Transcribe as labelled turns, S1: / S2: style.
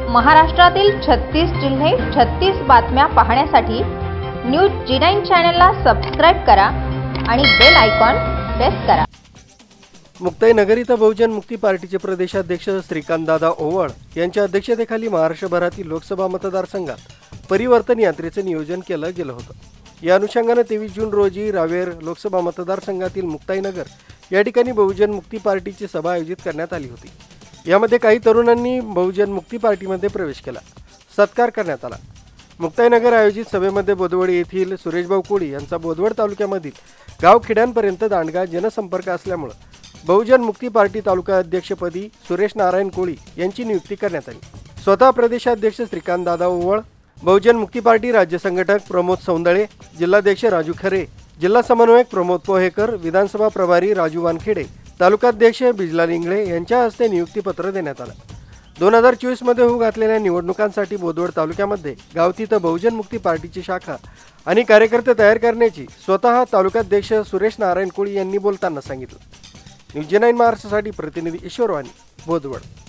S1: महाराष्ट्रातील 36 जिल्हे 36 बातम्या पाहण्यासाठी न्यूज G9 चॅनलला सबस्क्राइब करा आणि बेल आयकॉन प्रेस करा।
S2: मुक्ताईनगर इथं बहुजन मुक्ती पार्टीचे प्रदेशाध्यक्ष श्रीकांत दादा ओवळ यांच्या अध्यक्षतेखाली महाराष्ट्रभरातील लोकसभा मतदारसंघात परिवर्तन यात्रेचे नियोजन केलं गेलं होतं। या अनुषंगाने 23 जून रोजी रावेर लोकसभा मतदारसंघातील मुक्ताईनगर या ठिकाणी बहुजन मुक्ती पार्टीची सभा आयोजित करण्यात आली होती। यामध्ये काही तरुणांनी बहुजन मुक्ती पार्टीमध्ये प्रवेश केला, सत्कार करण्यात आला। मुक्ताईनगर आयोजित सभेमध्ये बोदवड येथील सुरेशभाऊ कोळी यांचा बोदवड तालुक्यामधील गावखेड्यांपर्यंत दांडगा जनसंपर्क असल्यामुळे बहुजन मुक्ती पार्टी तालुका अध्यक्षपदी सुरेश नारायण कोळी यांची नियुक्ती करण्यात आली। स्वतः प्रदेशाध्यक्ष श्रीकांत दादा ओवळ, बहुजन मुक्ती पार्टी राज्य संघटक प्रमोद सौंदळे, जिल्हाध्यक्ष राजू खरे, जिल्हा समन्वयक प्रमोद पोहेकर, विधानसभा प्रभारी राजू वानखेडे, तालुकाध्यक्ष बिजलाल इंगळे यांच्या हस्ते नियुक्तीपत्र देण्यात आलं। 2024 मध्ये होऊ घातलेल्या निवडणुकांसाठी बोदवड तालुक्यामध्ये गावतीत बहुजन मुक्ती पार्टीची शाखा आणि कार्यकर्ते तयार करण्याची स्वतः तालुकाध्यक्ष सुरेश नारायण कोळी यांनी बोलताना सांगितलं। न्यूज G9 महाराष्ट्रासाठी प्रतिनिधी ईश्वर वाणी, बोदवड।